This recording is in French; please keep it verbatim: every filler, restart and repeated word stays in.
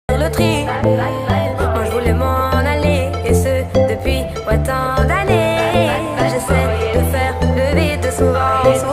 Le tri, moi je voulais m'en aller, et ce depuis autant d'années. J'essaie de faire le vide souvent.